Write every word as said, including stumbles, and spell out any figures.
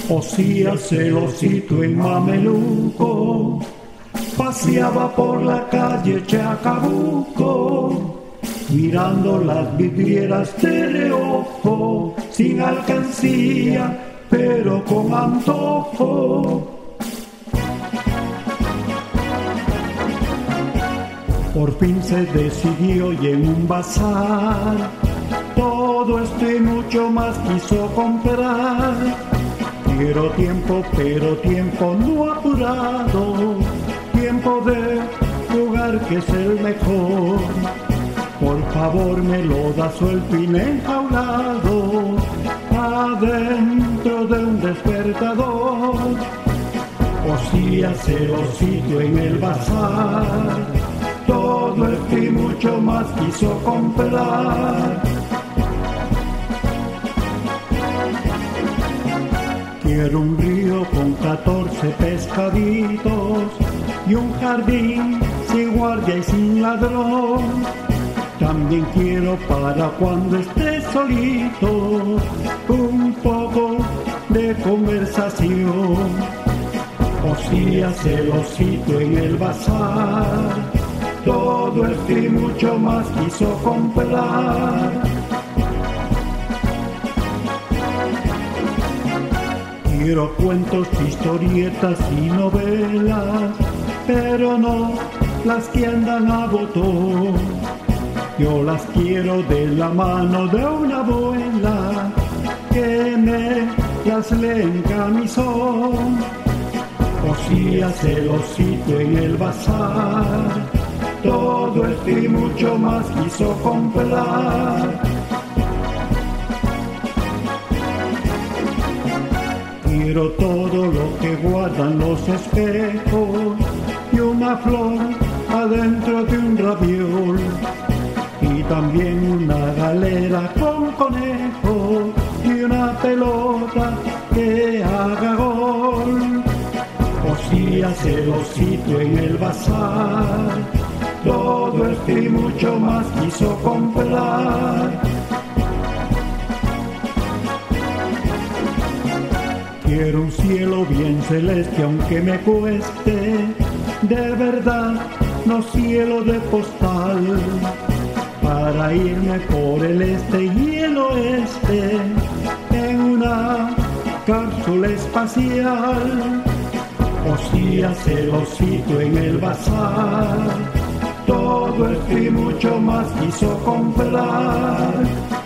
Osías el osito en Mameluco paseaba por la calle Chacabuco, mirando las vidrieras de reojo, sin alcancía, pero con antojo. Por fin se decidió y en un bazar todo esto y mucho más quiso comprar. Quiero tiempo, pero tiempo no apurado, tiempo de jugar que es el mejor. Por favor me lo da suelto y enjaulado, adentro de un despertador. Osías el osito en el bazar, todo esto y mucho más quiso comprar. Quiero un río con catorce pescaditos y un jardín sin guardia y sin ladrón. También quiero para cuando esté solito un poco de conversación. Osías el osito en el bazar, todo esto y mucho más quiso comprar. Quiero cuentos, historietas y novelas, pero no las que andan a botón. Yo las quiero de la mano de una abuela que me las lee en camisón. Osías el osito en el bazar, todo esto y mucho más quiso comprar. Quiero todo lo que guardan los espejos y una flor adentro de un raviol, y también una galera con conejo y una pelota que haga gol. Osías el osito en el bazar, todo esto y mucho más quiso comprar. Quiero un cielo bien celeste aunque me cueste, de verdad, no cielo de postal, para irme por el este y el oeste en una cápsula espacial. Osías el osito en el bazar, todo esto y mucho más quiso comprar.